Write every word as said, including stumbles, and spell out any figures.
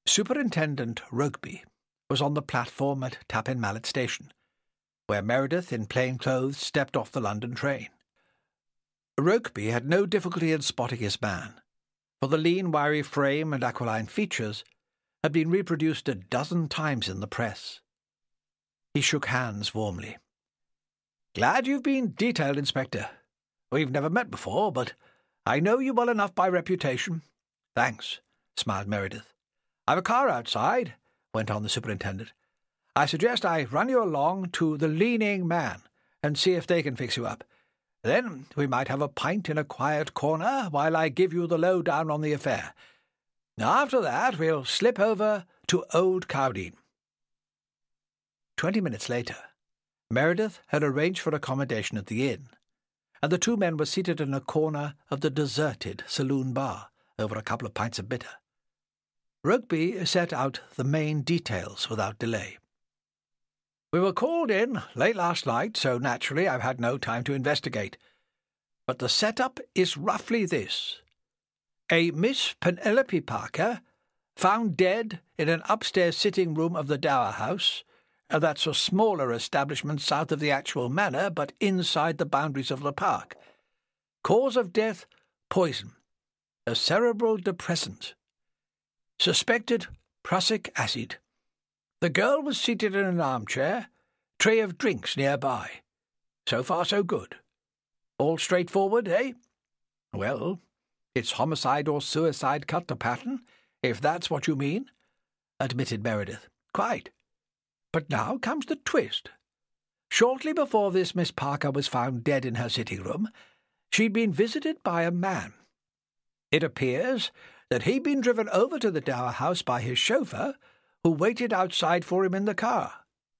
Superintendent Rugby was on the platform at Tappan Mallet Station, where Meredith in plain clothes stepped off the London train. Rugby had no difficulty in spotting his man, for the lean, wiry frame and aquiline features had been reproduced a dozen times in the press. He shook hands warmly. "Glad you've been detailed, Inspector. We've never met before, but I know you well enough by reputation." "Thanks," smiled Meredith. "I've a car outside," went on the superintendent. "I suggest I run you along to the Leaning Man and see if they can fix you up. Then we might have a pint in a quiet corner while I give you the lowdown on the affair. After that, we'll slip over to Old Cowdene." Twenty minutes later, Meredith had arranged for accommodation at the inn, and the two men were seated in a corner of the deserted saloon bar over a couple of pints of bitter. Rugby set out the main details without delay. "We were called in late last night, so naturally I've had no time to investigate. But the setup is roughly this. A Miss Penelope Parker, found dead in an upstairs sitting-room of the Dower House. That's a smaller establishment south of the actual manor, but inside the boundaries of the park. Cause of death, poison. A cerebral depressant. Suspected prussic acid. The girl was seated in an armchair, tray of drinks nearby. So far so good. All straightforward, eh? Well, it's homicide or suicide cut to pattern, if that's what you mean," admitted Meredith. "Quite. But now comes the twist. Shortly before this Miss Parker was found dead in her sitting-room, she'd been visited by a man. It appears that he'd been driven over to the Dower House by his chauffeur, who waited outside for him in the car.